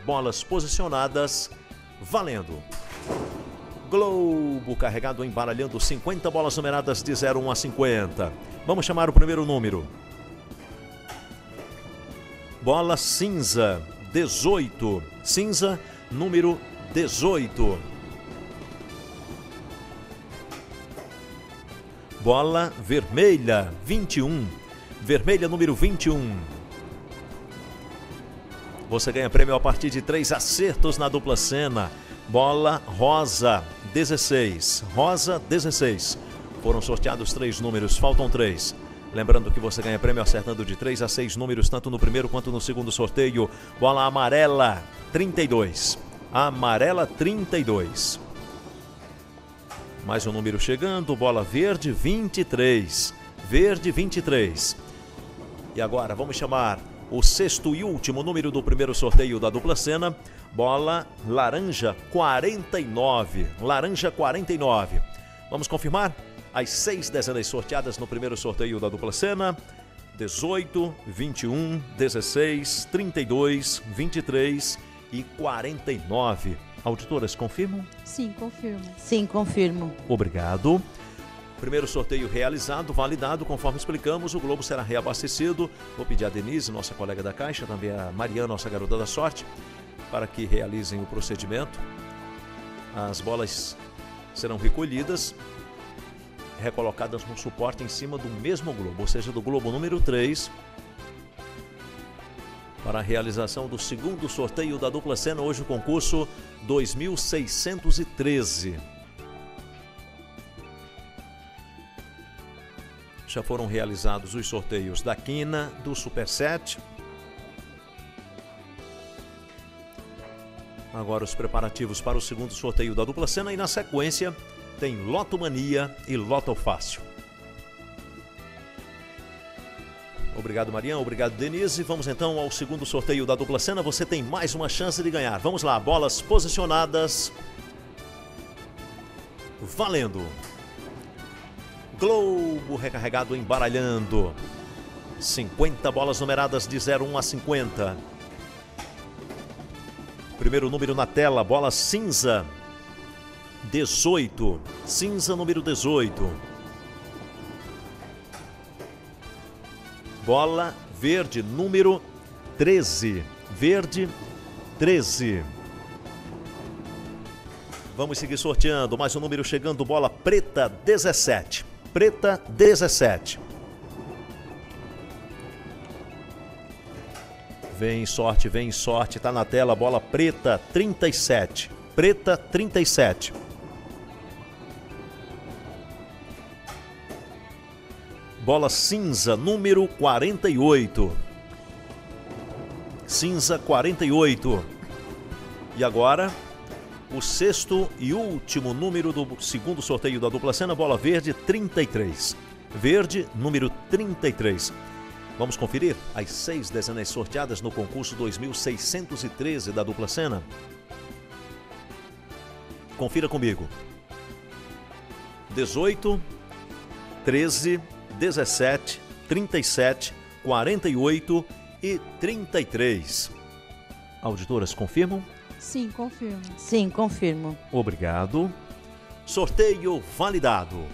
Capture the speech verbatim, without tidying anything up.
bolas posicionadas, valendo. Globo carregado embaralhando cinquenta bolas numeradas de zero a cinquenta. Vamos chamar o primeiro número. Bola cinza, dezoito. Cinza, número dezoito. Bola vermelha, vinte e um. Vermelha, número vinte e um. Você ganha prêmio a partir de três acertos na dupla cena. Bola rosa, dezesseis. Rosa, dezesseis. Foram sorteados três números, faltam três. Lembrando que você ganha prêmio acertando de três a seis números, tanto no primeiro quanto no segundo sorteio. Bola amarela, trinta e dois. Amarela, trinta e dois. Mais um número chegando, bola verde, vinte e três. Verde, vinte e três. E agora vamos chamar o sexto e último número do primeiro sorteio da dupla cena. Bola laranja, quarenta e nove. Laranja, quarenta e nove. Vamos confirmar as seis dezenas sorteadas no primeiro sorteio da dupla cena. dezoito, vinte e um, dezesseis, trinta e dois, vinte e três e quarenta e nove. Auditoras, confirmam? Sim, confirmo. Sim, confirmo. Obrigado. Primeiro sorteio realizado, validado, conforme explicamos, o Globo será reabastecido. Vou pedir a Denise, nossa colega da Caixa, também a Mariana, nossa garota da sorte, para que realizem o procedimento. As bolas serão recolhidas, recolocadas no suporte em cima do mesmo Globo, ou seja, do Globo número três, para a realização do segundo sorteio da dupla cena, hoje o concurso dois mil seiscentos e treze. Já foram realizados os sorteios da Quina, do Superset. Agora os preparativos para o segundo sorteio da dupla cena e na sequência tem Loto Mania e Loto Fácil. Obrigado, Mariana. Obrigado, Denise. Vamos então ao segundo sorteio da dupla cena. Você tem mais uma chance de ganhar. Vamos lá, bolas posicionadas. Valendo. Globo recarregado embaralhando. cinquenta bolas numeradas de zero a cinquenta. Primeiro número na tela, bola cinza. dezoito. Cinza, número dezoito. Bola verde, número treze. Verde, treze. Vamos seguir sorteando. Mais um número chegando. Bola preta, dezessete. Preta, dezessete. Vem sorte, vem sorte. Tá na tela. Bola preta, trinta e sete. Preta, trinta e sete. Bola cinza, número quarenta e oito. Cinza, quarenta e oito. E agora, o sexto e último número do segundo sorteio da dupla cena, bola verde, trinta e três. Verde, número trinta e três. Vamos conferir as seis dezenas sorteadas no concurso dois mil seiscentos e treze da dupla cena? Confira comigo. dezoito, treze, dezessete, trinta e sete, quarenta e oito e trinta e três. Auditoras, confirmam? Sim, confirmo. Sim, confirmo. Obrigado. Sorteio validado.